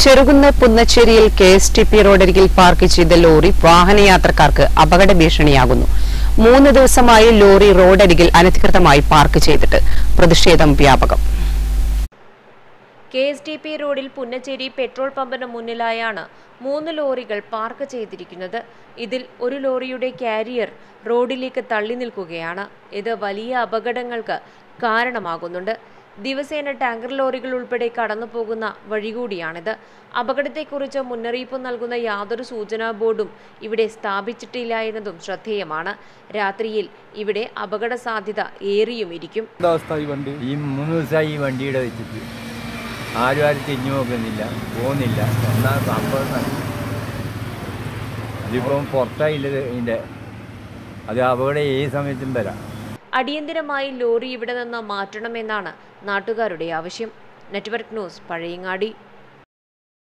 ചെറുകുന്ന് പുന്നച്ചേരിയിൽ KSTP റോഡരികിൽ park ചെയ്ത ലോറി വാഹനയാത്രക്കാർക്ക് അപകട ഭീഷണിയാകുന്നു. 3 ദിവസമായി ലോറി റോഡരികിൽ അനധികൃതമായി പാർക്ക് ചെയ്തിട്ട് പ്രതിഷേധം വ്യാപകം. KSTP റോഡിൽ പുന്നച്ചേരി പെട്രോൾ പമ്പിന് മുന്നിലായാണ് 3 ലോറികൾ പാർക്ക് ചെയ്തിരിക്കുന്നത്. ഇതിൽ ഒരു ലോറിയുടെ കാരിയർ റോഡിലേക്ക് തള്ളി നിൽക്കുകയാണ്. ഇത് വലിയ അപകടങ്ങൾക്ക് കാരണമാകുന്നുണ്ട്. ദിവസേന ടാങ്കർ ലോറികൾ ഉൾപ്പെടെ കടന്നുപോകുന്ന വഴി കൂടിയാണിത്. അപകടത്തെക്കുറിച്ച് മുന്നറിയിപ്പ് നൽകുന്ന യാതൊരു സൂചനാ ബോർഡും ഇവിടെ സ്ഥാപിച്ചിട്ടില്ല എന്നതും ശ്രദ്ധേയമാണ്. രാത്രിയിൽ ഇവിടെ അപകട സാധ്യത ഏറിയും ഇരിക്കും. ഈ 3 ദിവസമായി ഈ വണ്ടിയുടെ വെച്ചിട്ട് ആരും തിരിഞ്ഞു നോക്കുന്നില്ല, പോകുന്നില്ല. എന്നാ സംഭവം അതിപ്പം പുറത്തായില്ലത്. ഇതിൻ്റെ അത് അപകടം ഏത് സമയത്തും വരാം. അടിയന്തരമായി ലോറി ഇവിടെ നിന്ന് മാറ്റണമെന്നാണ് നാട്ടുകാരുടെ ആവശ്യം. Network news, Pazhayangadi.